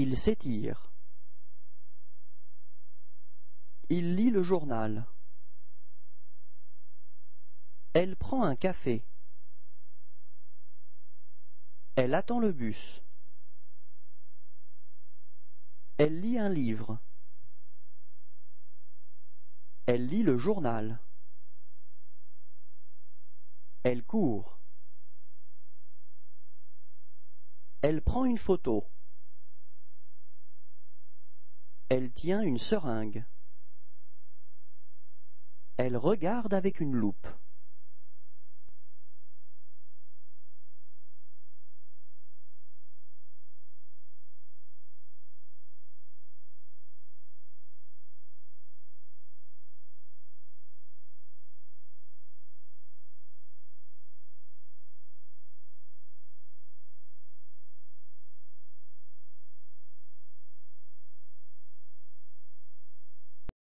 Il s'étire. Il lit le journal. Elle prend un café. Elle attend le bus. Elle lit un livre. Elle lit le journal. Elle court. Elle prend une photo. Elle tient une seringue. Elle regarde avec une loupe.